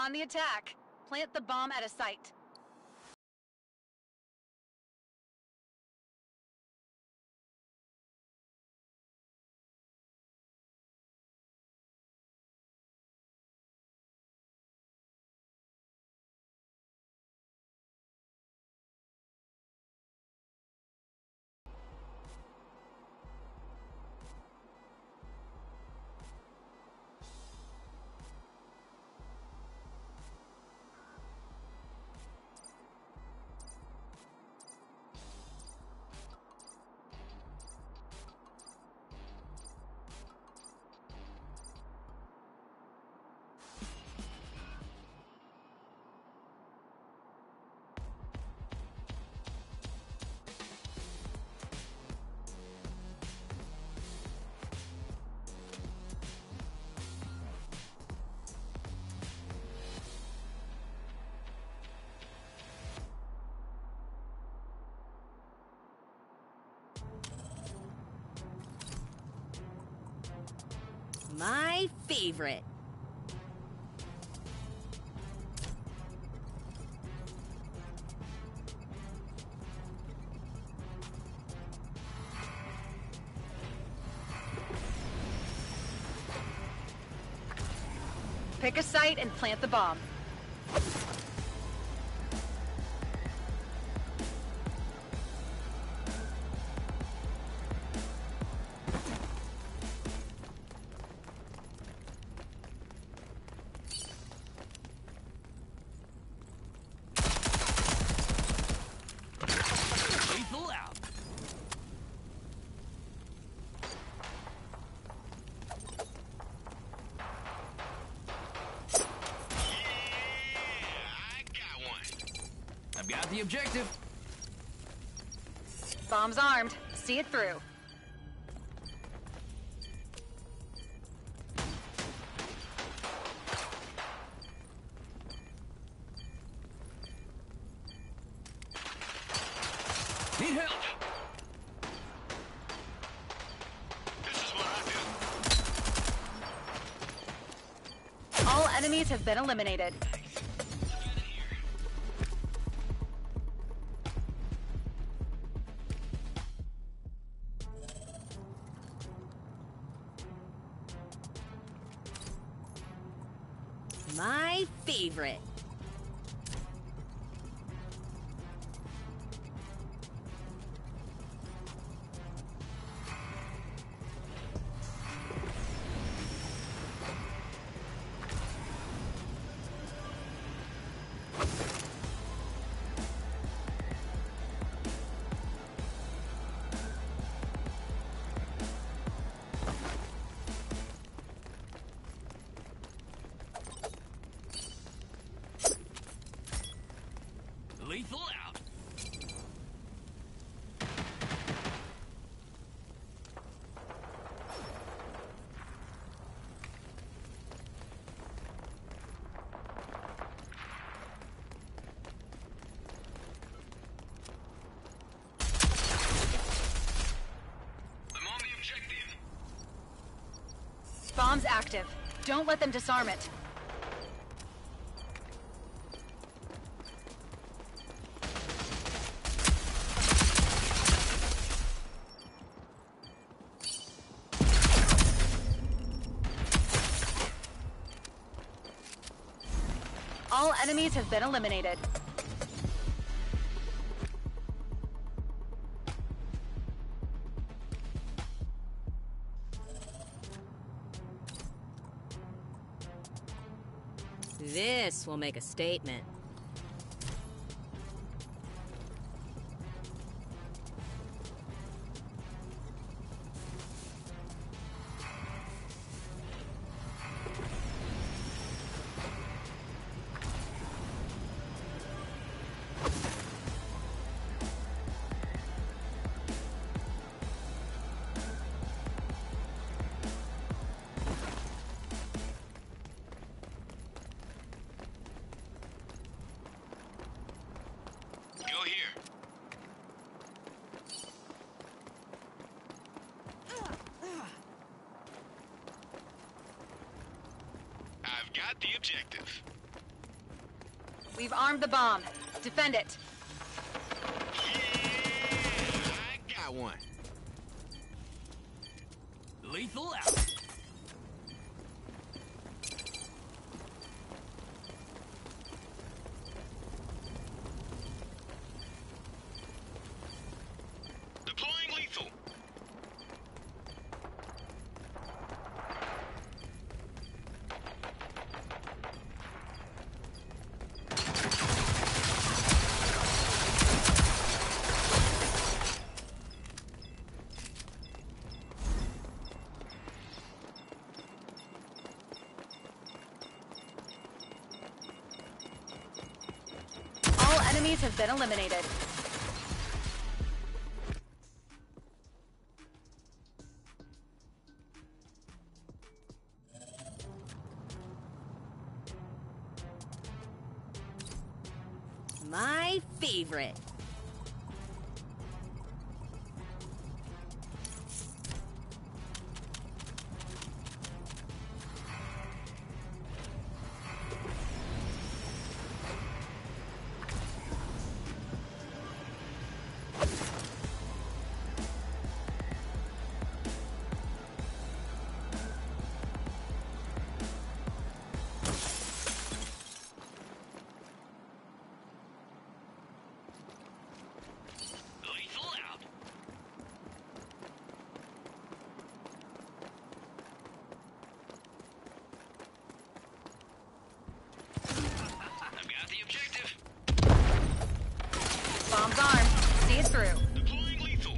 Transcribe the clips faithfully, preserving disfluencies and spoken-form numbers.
On the attack. Plant the bomb at a site. My favorite. Pick a site and plant the bomb. Lethal out. I've got the objective. Bomb's armed. See it through. Need help. This is what I do. All enemies have been eliminated. My favorite. Lethal out. I'm on the objective. Bomb's active. Don't let them disarm it. All enemies have been eliminated. This will make a statement. Go here. I've got the objective. We've armed the bomb. Defend it. Yeah, I got one. Lethal out. Deploying lethal. All enemies have been eliminated. My favorite. Lethal out. I've got the objective. Bomb's armed. See it through. Deploying lethal.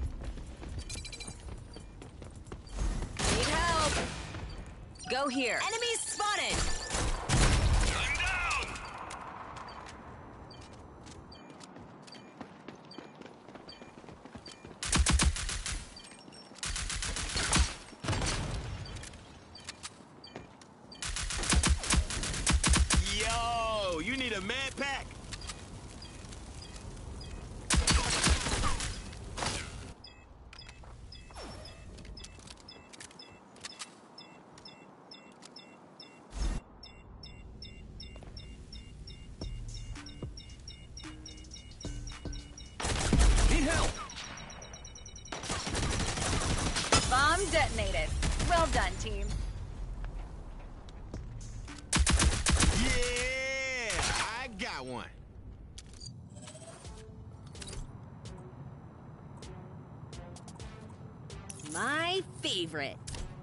Need help. Go here. Enemies spotted. I'm down. Yo, you need a med pack. Need help. Bomb detonated. Well done, team. Yeah, I got one. My favorite.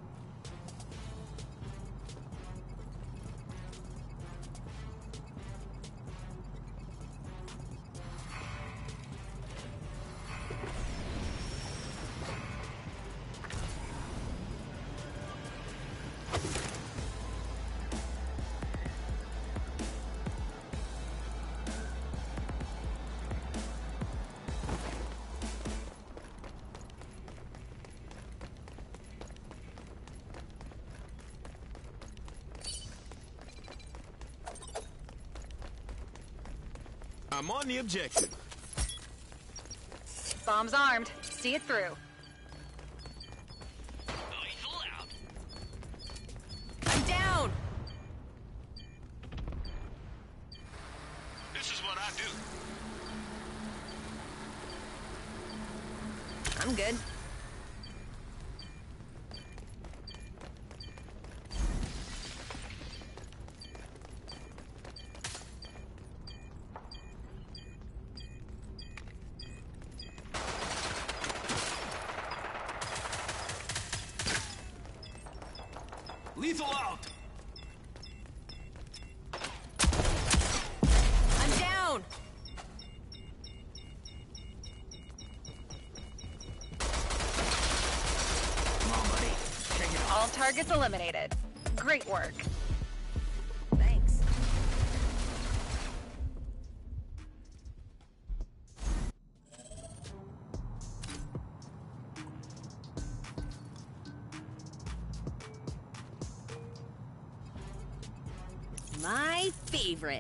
I'm on the objective. Bomb's armed. See it through. Lethal out. I'm down. This is what I do. I'm good. Lethal out. I'm down. Come on, buddy. Take it off. All targets eliminated. Great work. Thanks. My favorite.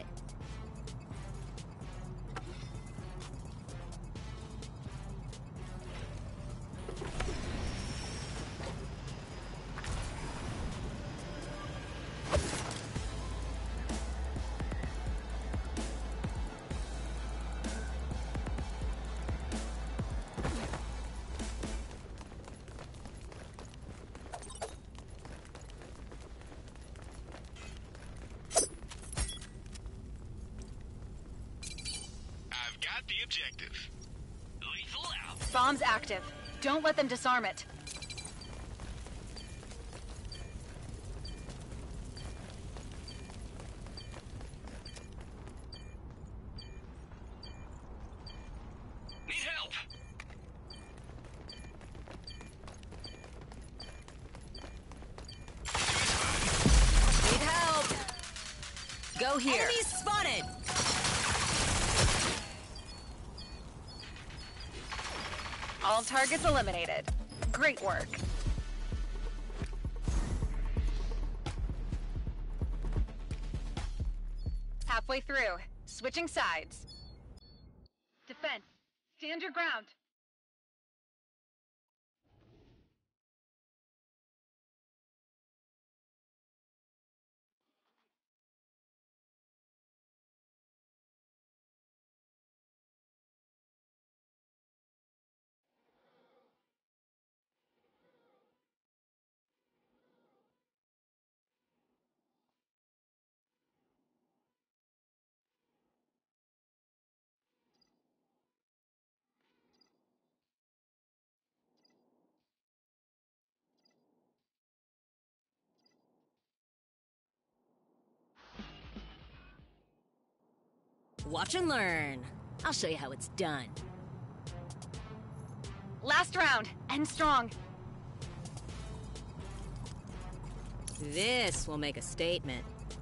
the objective. Lethal out. Bomb's active. Don't let them disarm it. Need help. Need help. Go here. Enemies spotted. All targets eliminated. Great work. Halfway through. Switching sides. Defense. Stand your ground. Watch and learn. I'll show you how it's done. Last round. End strong. This will make a statement.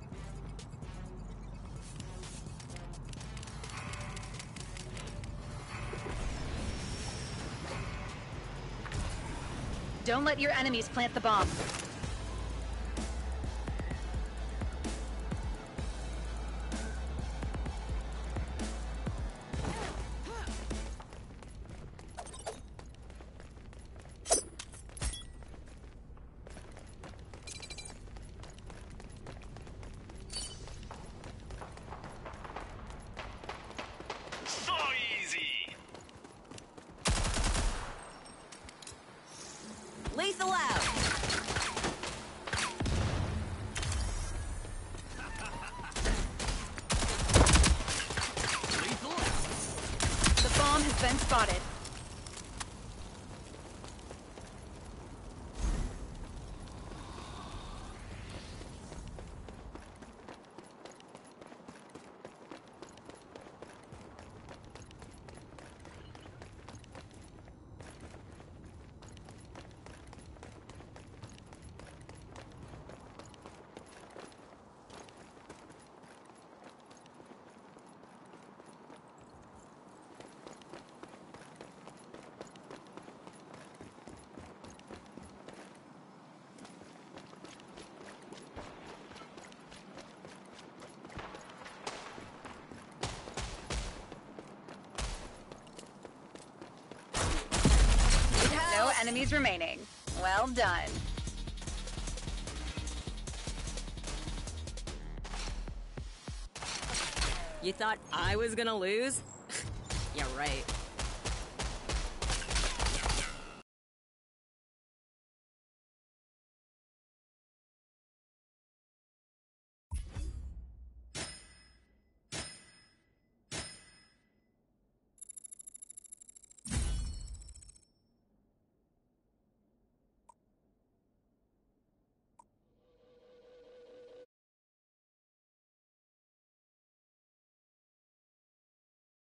Don't let your enemies plant the bomb. So easy. Lethal out. Lethal out. The bomb has been spotted. No enemies remaining. Well done. You thought I was gonna lose? Yeah, right.